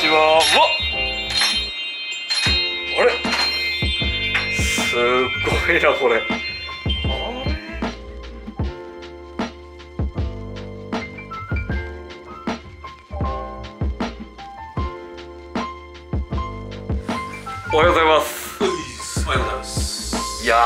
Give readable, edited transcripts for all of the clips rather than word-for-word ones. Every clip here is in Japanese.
ちは。あれすごいなこれ。おはようございます。 おはようございます。 いや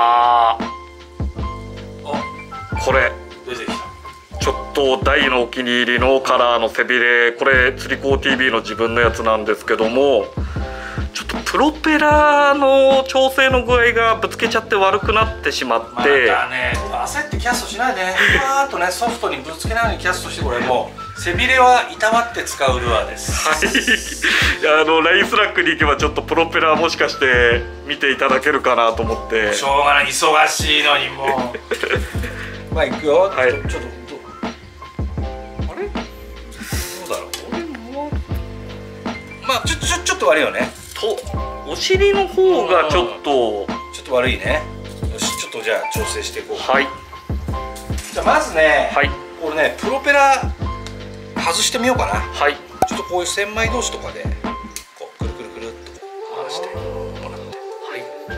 ー、これ出てきた。 ちょっと大のお気に入りのカラーの背びれ、これ釣り子 TV の自分のやつなんですけども、ちょっとプロペラの調整の具合がぶつけちゃって悪くなってしまって、 またね、焦ってキャストしないでね、ふわーっとね、ソフトにぶつけないようにキャストして、これもう背びれはいたわって使うルアーです。 はい、LINE スラックに行けばちょっとプロペラもしかして見ていただけるかなと思って。 しょうがない、忙しいのにもうまあ行くよ。 はい、 ちょっとあれどうだろう。俺もまあちょっと悪いよね。 とお尻の方がちょっと悪いね。よし、ちょっとじゃあ調整していこう。 はい。 じゃあまずね、 はい、これね、プロペラ外してみようかな。 はい。 ちょっとこういう千枚同士とかでこうくるくるくるっと回してもらって、はい、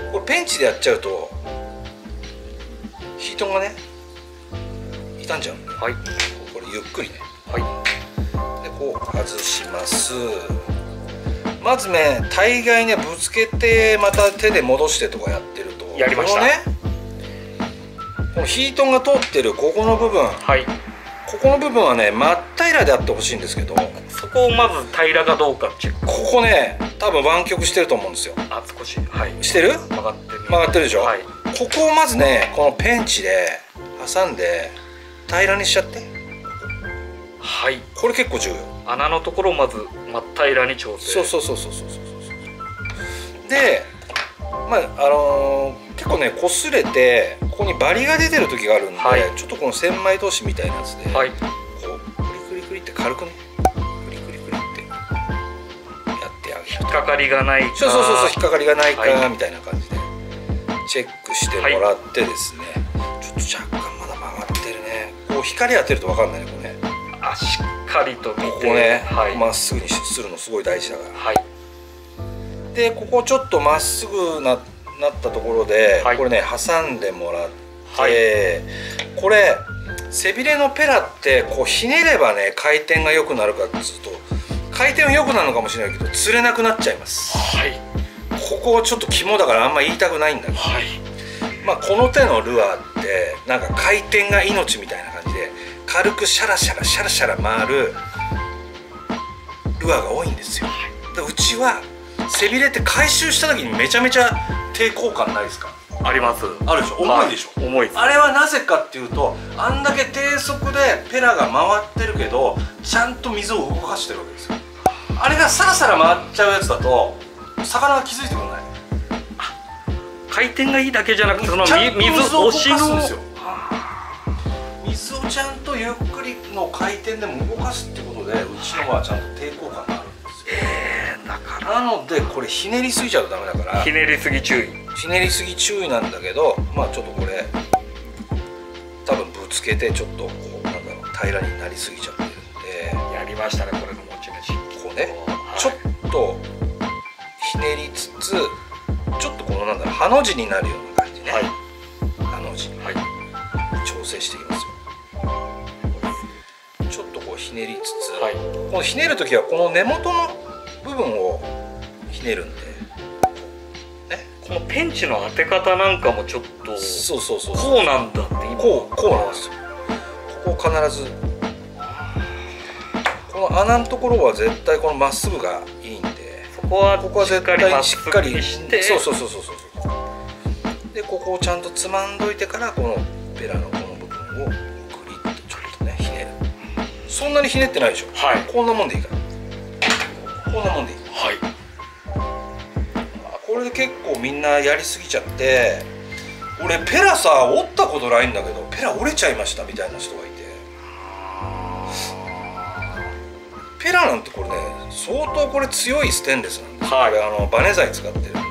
これペンチでやっちゃうとヒートがね傷んじゃうんで、はい、これゆっくりね、はい、でこう外します。まずね、大概ねぶつけてまた手で戻してとかやってると、 やりました。 このヒートが通ってるここの部分、はい、ここの部分はね真っ平らであってほしいんですけど、 そこをまず平らかどうかチェック。 ここね多分湾曲してると思うんですよ。 あ、少し、はい、 してる？ 曲がってる、 曲がってるでしょ、はい、ここをまずねこのペンチで挟んで平らにしちゃって。はい、これ結構重要。 穴のところをまず真っ平らに調整。 そうで、まあ結構ね擦れてここにバリが出てる時があるんで、はい、ちょっとこの千枚通しみたいなやつで、はい、こうクリクリクリって軽くねクリクリクリってやってあげると、 引っかかりがないか、 そう引っかかりがないか、はい、みたいな感じでチェックしてもらってですね、はい、ちょっと若干まだ曲がってるね。こう光当てると分かんないね、これね。 あ、しっかりと見て、 ここね、 はい、 まっすぐにするのすごい大事だから、 はい、 でここちょっとまっすぐなったところで、はい、これね挟んでもらって、はい、これ背びれのペラってこうひねればね回転が良くなるかっつうと、回転は良くなるのかもしれないけど釣れなくなっちゃいます。はい、ここちょっと肝だからあんま言いたくないんだけど、はい、まあこの手のルアーってなんか回転が命みたいな感じで軽くシャラシャラシャラシャラ回るルアーが多いんですよ。でうちは背びれって回収した時にめちゃめちゃ抵抗感ないですか？ あります。 あるでしょ。重いでしょ。 重いです。 あれはなぜかっていうと、あんだけ低速でペラが回ってるけどちゃんと水を動かしてるわけですよ。あれがサラサラ回っちゃうやつだと魚が気づいてくれない。 回転がいいだけじゃなくて、その水を動かすんですよ。水をちゃんとゆっくりの回転でも動かすってことで、うちのはちゃんと抵抗感があるんですよ。 だからなのでこれひねりすぎちゃうとダメだから、 ひねりすぎ注意。 ひねりすぎ注意なんだけど、まあちょっとこれ多分ぶつけてちょっとこうなんだろう平らになりすぎちゃってるんで、 やりましたね、これの持ち主。 こうね、はい、ちょっとひねりつつちょっとこのなんだろうハの字になるような感じね、はい、ハの字、はい、調整していきますよ。ちょっとこうひねりつつ、はい、このひねる時はこの根元の部分をひねるんで、 このペンチの当て方なんかもちょっとこうなんだって、今こうなんですよ。ここ必ずこの穴のところは絶対このまっすぐがいいんで、 ここは絶対にしっかりして、 そうでここをちゃんとつまんどいてからこのペラのこの部分をグリッとちょっとねひねる。そんなにひねってないでしょ。はい、こんなもんでいいから、こんなもんでいい。はい、これで結構みんなやりすぎちゃって、俺ペラさ折ったことないんだけどペラ折れちゃいましたみたいな人がいて、ペラなんてこれね相当これ強いステンレスなんですよ。はい、バネ材使ってるんで、はい、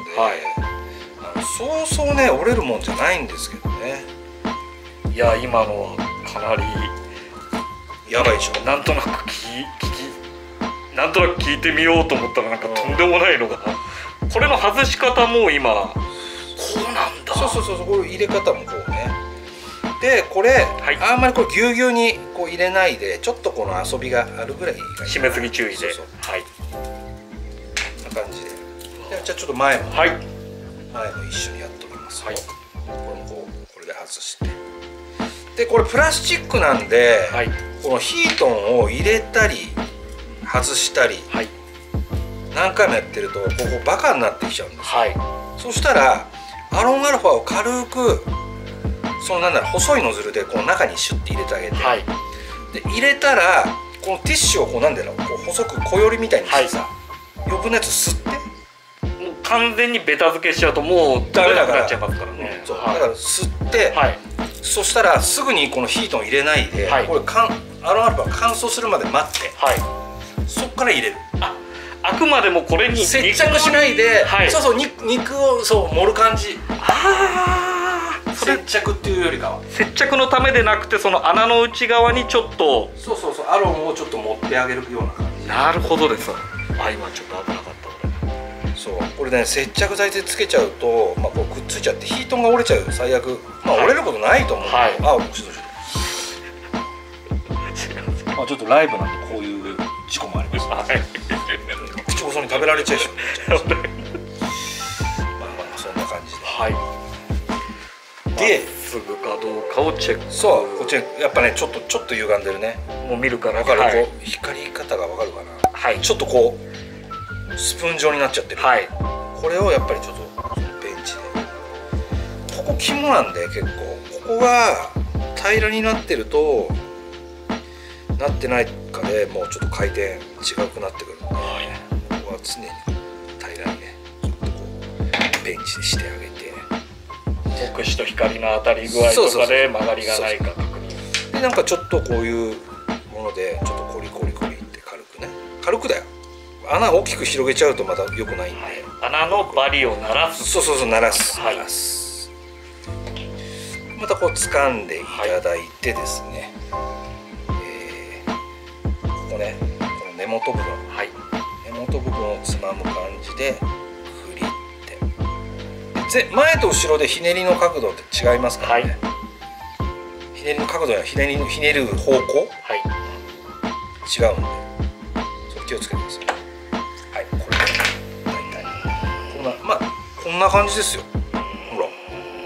そうそうね折れるもんじゃないんですけどね。 いや今のはかなりやばいでしょ。 なんとなくなんとなく聞いてみようと思ったらなんかとんでもないのが、これの外し方も今こうなんだ。 そうこれ入れ方もこうね。でこれ、あんまりこれぎゅうぎゅうにこう入れないで、ちょっとこの遊びがあるぐらいがいい。 締めすぎ注意で。はい。 こんな感じで。じゃあちょっと前も一緒にやっておきます。これもこれで外して。でこれプラスチックなんで、このヒートンを入れたり外したり、何回もやってるとここバカになってきちゃうんです。そしたらアロンアルファを軽くそのなんだろう、細いノズルでこの中にシュッて入れてあげて、で入れたらこのティッシュをこうなんだろう、こう細く小よりみたいにしてさ、余分なやつ吸って、 もう完全にベタ付けしちゃうともうダメなくなっちゃいますからね。 だから吸って、そしたらすぐにこのヒートン入れないで、これアロンアルファ乾燥するまで待って、そっから入れる。 あくまでもこれに接着しないで、そう肉を盛る感じ。接着っていうよりかは接着のためでなくて、その穴の内側にちょっとアロンをちょっと持ってあげるような感じ。 なるほどです。今ちょっと危なかった。 これね、接着剤でつけちゃうと、こうくっついちゃってヒートンが折れちゃう。最悪折れることないと思う。ちょっとライブなんでこういう事故もあります。口細に食べられちゃうし。そんな感じで。 すぐかどうかをチェック。 こっちやっぱね、ちょっと歪んでるね。 もう見るから分かる。こう光り方が分かるかな。ちょっとこうスプーン状になっちゃってる。これをやっぱりちょっとベンチで、ここ肝なんで、結構ここが平らになってるとなってないかでもうちょっと回転違くなってくるので、ここは常に平らにね、ちょっとこうベンチでしてあげて、 目視と光の当たり具合とかで曲がりがないか確認で、なんかちょっとこういうものでちょっとコリコリって軽くだよ。穴大きく広げちゃうとまた良くないんで、 穴のバリを鳴らす。 鳴らす。またこう掴んでいただいてですね、ここね、この根元部分、根元部分をつまむ感じでフリって、前と後ろでひねりの角度って違いますからね。ひねりの角度やひねる方向、違うんで、それ気をつけてください。これで大体こんな感じですよ。ほら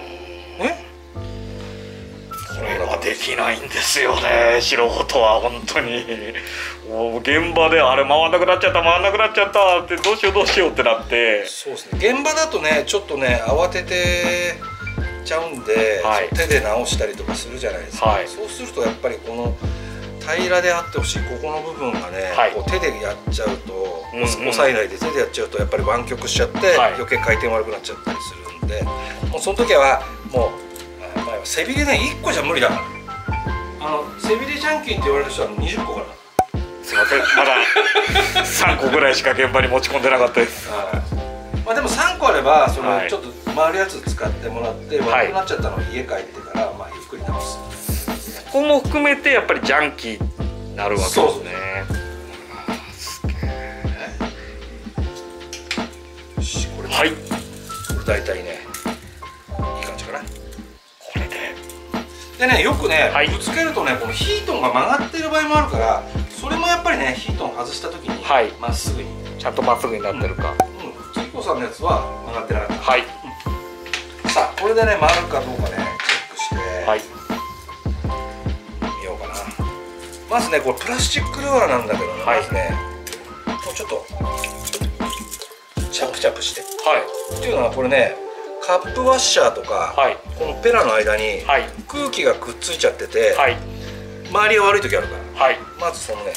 これはできないんですよね、素人は。本当にもう現場であれ回んなくなっちゃったってどうしようってなって。 そうですね、現場だとねちょっとね慌ててちゃうんで、手で直したりとかするじゃないですか。そうするとやっぱりこの平らであってほしいここの部分がね、こう手でやっちゃうと、押さえないで手でやっちゃうとやっぱり湾曲しちゃって、余計回転悪くなっちゃったりするんで、もうその時はもう背びれね1個じゃ無理だから。背びれジャンキーって言われる人は20個から。 すいません、まだ3個ぐらいしか現場に持ち込んでなかったです。 でも3個あればそのちょっと回るやつ使ってもらって、悪くなっちゃったのを家帰ってからゆっくり直す。 ここも含めてやっぱりジャンキーになるわけですね。 よし、これ大体ねいい感じかな。これでね、よくねぶつけるとね、このヒートンが曲がってる場合もあるから、それもやっぱりねヒートン外した時にまっすぐにちゃんとまっすぐになってるか。 つきこさんのやつは曲がってなかった。さあこれでね回るかどうかねチェックしてみようかな。まずね、これプラスチックルアーなんだけどね、まずねもうちょっとチャプチャプして、っていうのはこれね、カップワッシャーとか、このペラの間に空気がくっついちゃってて、周りが悪い時あるから、まずそのね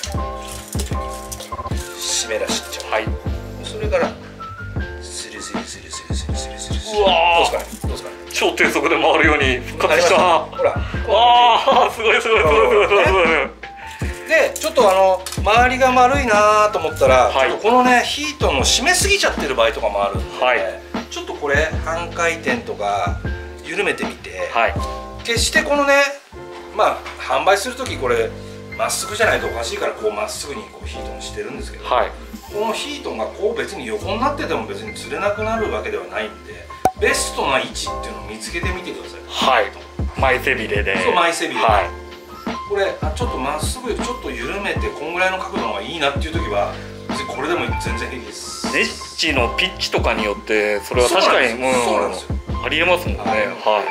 湿らしちゃう。それからスリスリスリスリスリスリスリスリ。どうですかね、どうですかね。 超低速で回るように復活した。 ほら、 すごいすごいすごいすごいすごい。 でちょっと周りが丸いなと思ったら、ちょっとこのねヒートの締めすぎちゃってる場合とかもあるんで、ちょっとこれ半回転とか緩めてみて、決してこのね販売する時これまっすぐじゃないとおかしいからこうまっすぐにこうヒートンしてるんですけど、 はい、 このヒートンがこう別に横になってても別に釣れなくなるわけではないんで、ベストな位置っていうのを見つけてみてください。 はい、前背びれで。 そう、前背びれ、 はい、 これちょっとまっすぐよりちょっと緩めてこんぐらいの角度の方がいいなっていう時は別にこれでも全然平気です。 ネッジのピッチとかによってそれは確かにそうなんですよ、 ありえますもんね。はい、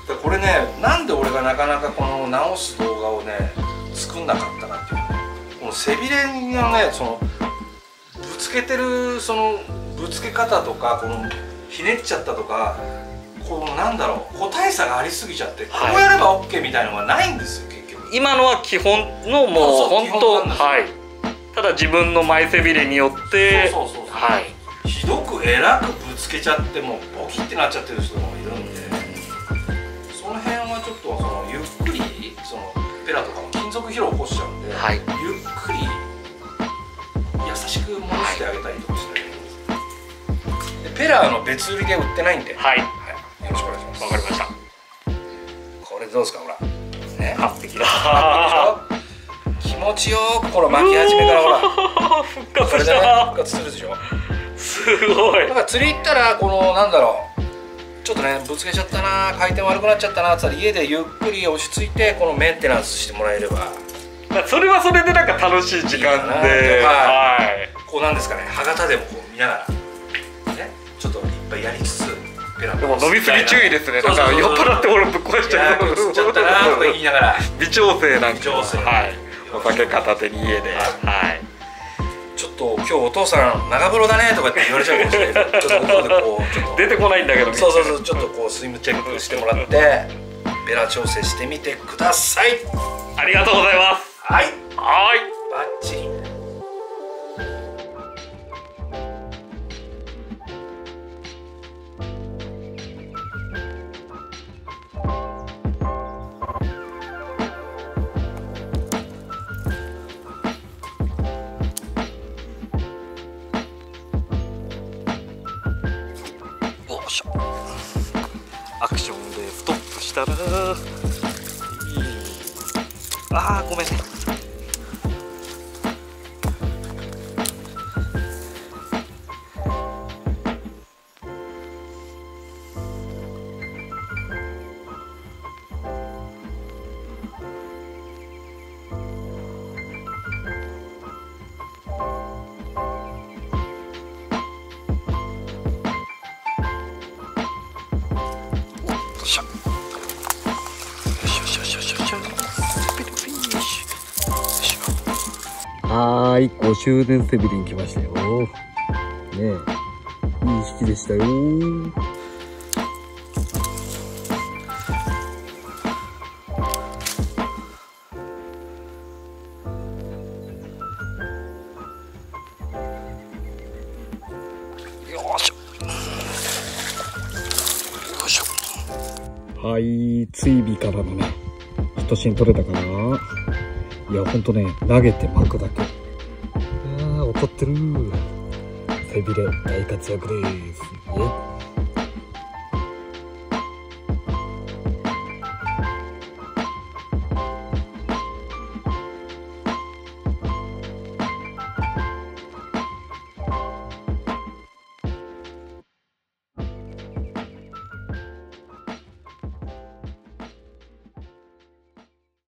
でこれね、なんで俺がなかなかこの直す動画をね作んなかったかっていうと、この背びれのね、そのぶつけてるそのぶつけ方とか、このひねっちゃったとか、このなんだろう、個体差がありすぎちゃって、こうやれば OK みたいなのがないんですよ結局。 今のは基本のもう本当、はい、ただ自分の前背びれによって、はい、 ひどくえらくぶつけちゃってもうボキってなっちゃってる人もいるんで、その辺はちょっとそのゆっくりそのペラとかも金属疲労を起こしちゃうんで、はい、ゆっくり優しく戻してあげたりとかして、ペラの別売りで売ってないんで、はい、はい、よろしくお願いします。 わかりました。 これどうですか、ほらね、 完璧だ。 気持ちよくこの巻き始めからほら復活した。 これでね、復活するでしょ。 すごい。 だから釣り行ったらこのなんだろう、ちょっとねぶつけちゃったな、回転悪くなっちゃったなって言ったら、家でゆっくり落ち着いてこのメンテナンスしてもらえれば、 それはそれでなんか楽しい時間で、はい、 こうなんですかね、歯型でもこう見ながらね、ちょっといっぱいやりつつ、ペラでも飲みすぎ注意ですね。なんか酔っ払って俺ぶっ壊しちゃう。 釣っちゃったなとか言いながら、 微調整なんか、 微調整、 はい、お酒片手に家で、はい。 ちょっと今日お父さん長風呂だねとかって言われちゃうかもしれない。ちょっとお風呂でこうちょっと出てこないんだけど、 そうそうそう、ちょっとこうスイムチェックしてもらってペラ調整してみてください。 ありがとうございます。 はい、 はい、 バッチリ。 アクションでストップしたら、あーごめんね。 はい、5周年背びれに来ましたよ。ねえ、いい引きでしたよ。 よいしょ。よいしょ。 はい、追尾からのね、一芯取れたかな。いや、ほんとね、投げて巻くだけ。ああ、怒ってる。背びれ大活躍です。